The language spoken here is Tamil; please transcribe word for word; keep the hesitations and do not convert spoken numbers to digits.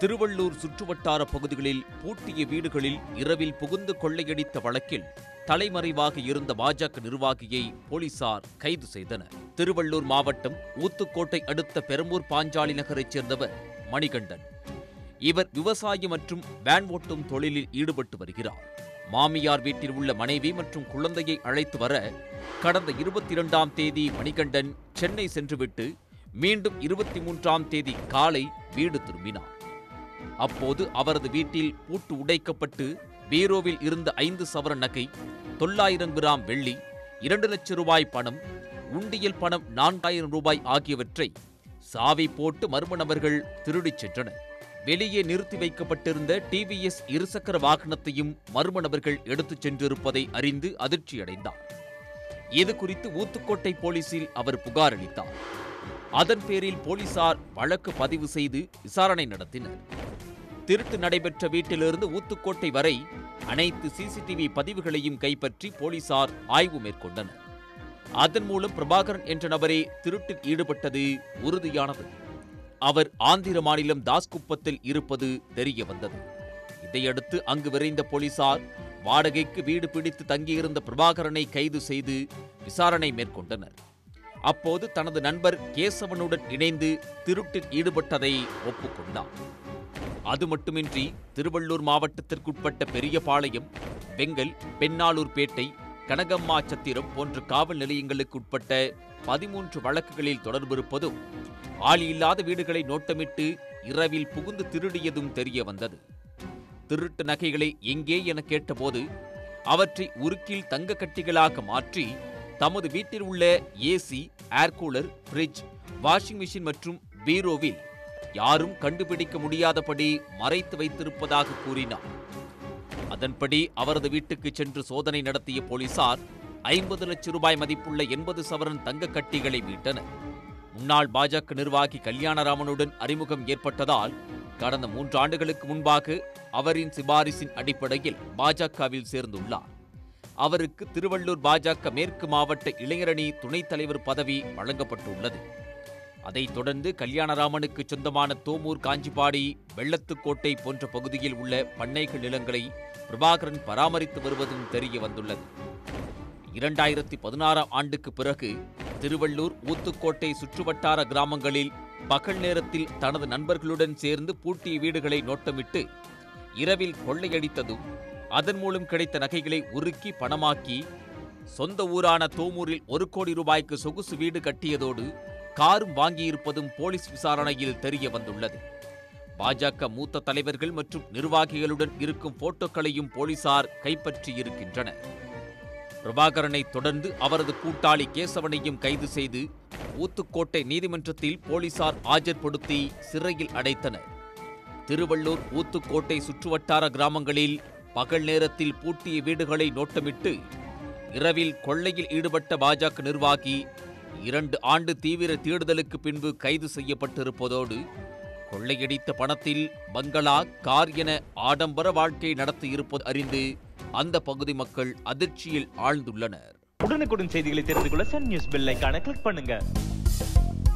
திருவள்ளூர் சுற்றுவட்டார பகுதிகளில் பூட்டிய வீடுகளில் இரவில் புகுந்து கொள்ளையடித்த வழக்கில் தலைமறைவாக இருந்த பாஜக நிர்வாகியை போலீசார் கைது செய்தனர். திருவள்ளூர் மாவட்டம் ஊத்துக்கோட்டை அடுத்த பெரம்பூர் பாஞ்சாலி நகரைச் சேர்ந்தவர் மணிகண்டன். இவர் விவசாயம் மற்றும் வேன் ஓட்டும் தொழிலில் ஈடுபட்டு வருகிறார். மாமியார் வீட்டில் உள்ள மனைவி மற்றும் குழந்தையை அழைத்து வர கடந்த இருபத்தி இரண்டாம் தேதி மணிகண்டன் சென்னை சென்றுவிட்டு மீண்டும் இருபத்தி மூன்றாம் தேதி காலை வீடு திரும்பினார். அப்போது அவரது வீட்டில் பூட்டு உடைக்கப்பட்டு பீரோவில் இருந்த ஐந்து சவர நகை, தொள்ளாயிரம் கிராம் வெள்ளி, இரண்டு லட்சம் ரூபாய் பணம், உண்டியல் பணம் நான்காயிரம் ரூபாய் ஆகியவற்றை சாவி போட்டு மர்ம நபர்கள் திருடிச் சென்றனர். வெளியே நிறுத்தி வைக்கப்பட்டிருந்த டிவிஎஸ் இருசக்கர வாகனத்தையும் மர்ம நபர்கள் எடுத்துச் சென்றிருப்பதை அறிந்து அதிர்ச்சியடைந்தார். இதுகுறித்து ஊத்துக்கோட்டை போலீசில் அவர் புகார் அளித்தார். அதன் பேரில் போலீசார் வழக்கு பதிவு செய்து விசாரணை நடத்தினர். திருட்டு நடைபெற்ற வீட்டிலிருந்து ஊத்துக்கோட்டை வரை அனைத்து சிசிடிவி பதிவுகளையும் கைப்பற்றி போலீசார் ஆய்வு மேற்கொண்டனர். அதன் மூலம் பிரபாகரன் என்ற நபரே திருட்டில் ஈடுபட்டது உறுதியானது. அவர் ஆந்திர மாநிலம் தாஸ்குப்பத்தில் இருப்பது தெரிய வந்தது. இதையடுத்து அங்கு விரைந்த போலீசார் வாடகைக்கு வீடு பிடித்து தங்கியிருந்த பிரபாகரனை கைது செய்து விசாரணை மேற்கொண்டனர். அப்போது தனது நண்பர் கேசவனுடன் இணைந்து திருட்டில் ஈடுபட்டதை ஒப்புக்கொண்டார். அது மட்டுமின்றி திருவள்ளூர் மாவட்டத்திற்குட்பட்ட பெரியபாளையம், வெங்கல், பெண்ணாளூர்பேட்டை, கனகம்மா சத்திரம் போன்ற காவல் நிலையங்களுக்கு உட்பட்ட பதிமூன்று வழக்குகளில் தொடர்பிருப்பதும், ஆள் இல்லாத வீடுகளை நோட்டமிட்டு இரவில் புகுந்து திருடியதும் தெரிய வந்தது. திருட்டு நகைகளை எங்கே என கேட்டபோது அவற்றை உருக்கில் தங்க கட்டிகளாக மாற்றி தமது வீட்டில் உள்ள AC, air cooler, fridge, washing machine மற்றும் பீரோவில் யாரும் கண்டுபிடிக்க முடியாதபடி மறைத்து வைத்திருப்பதாக கூறினார். அதன்படி அவரது வீட்டுக்கு சென்று சோதனை நடத்திய போலீசார் ஐம்பது லட்சம் ரூபாய் மதிப்புள்ள எண்பது சவரன் தங்க கட்டிகளை மீட்டனர். முன்னாள் பாஜக நிர்வாகி கல்யாணராமனுடன் அறிமுகம் ஏற்பட்டதால் கடந்த மூன்று ஆண்டுகளுக்கு முன்பாக அவரின் சிபாரிசின் அடிப்படையில் பாஜகவில் சேர்ந்துள்ளார். அவருக்கு திருவள்ளூர் பாஜக மேற்கு மாவட்ட இளைஞரணி துணைத் தலைவர் பதவி வழங்கப்பட்டுள்ளது. அதைத் தொடர்ந்து கல்யாணராமனுக்கு சொந்தமான தோமூர், காஞ்சிபாடி, வெள்ளத்துக்கோட்டை போன்ற பகுதியில் உள்ள பண்ணைகள் நிலங்களை பிரபாகரன் பராமரித்து வருவதும் தெரிய வந்துள்ளது. இரண்டாயிரத்தி பதினாறாம் ஆண்டுக்கு பிறகு திருவள்ளூர், ஊத்துக்கோட்டை சுற்றுவட்டார கிராமங்களில் பகல் நேரத்தில் தனது நண்பர்களுடன் சேர்ந்து பூட்டிய வீடுகளை நோட்டமிட்டு இரவில் கொள்ளையடித்ததும், அதன் மூலம் கிடைத்த நகைகளை உருக்கி பணமாக்கி சொந்த ஊரான தோமூரில் ஒரு கோடி ரூபாய்க்கு சொகுசு வீடு கட்டியதோடு காரும் வாங்கியிருப்பதும் போலீஸ் விசாரணையில் தெரிய வந்துள்ளது. பாஜக மூத்த தலைவர்கள் மற்றும் நிர்வாகிகளுடன் இருக்கும் போட்டோக்களையும் போலீசார் கைப்பற்றியிருக்கின்றனர். பிரபாகரனை தொடர்ந்து அவரது கூட்டாளி கேசவனையும் கைது செய்து ஊத்துக்கோட்டை நீதிமன்றத்தில் போலீசார் ஆஜர்படுத்தி சிறையில் அடைத்தனர். திருவள்ளூர், ஊத்துக்கோட்டை சுற்றுவட்டார கிராமங்களில் பகல் நேரத்தில் பூட்டிய வீடுகளை நோட்டமிட்டு இரவில் கொள்ளையில் ஈடுபட்ட பாஜக நிர்வாகி இரண்டு ஆண்டு தீவிர தேடுதலுக்கு பின்பு கைது செய்யப்பட்டிருப்பதோடு கொள்ளையடித்த பணத்தில் பங்களா, கார் என ஆடம்பர வாழ்க்கை நடத்தியிருப்பது அறிந்து அந்த பகுதி மக்கள் அதிர்ச்சியில் ஆழ்ந்துள்ளனர். உடனுக்குடன் செய்திகளை தெரிந்து கொள்ள சன் நியூஸ் பெல் ஐகானை கிளிக் பண்ணுங்க.